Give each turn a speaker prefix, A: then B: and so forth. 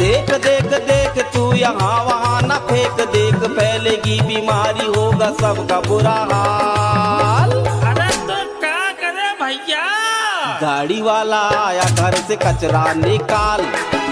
A: देख देख देख तू यहाँ वहाँ न फेंक, देख फैलेगी बीमारी, होगा सबका बुरा हाल।
B: अरे तो क्या करे भैया?
A: गाड़ी वाला आया घर से कचरा निकाल,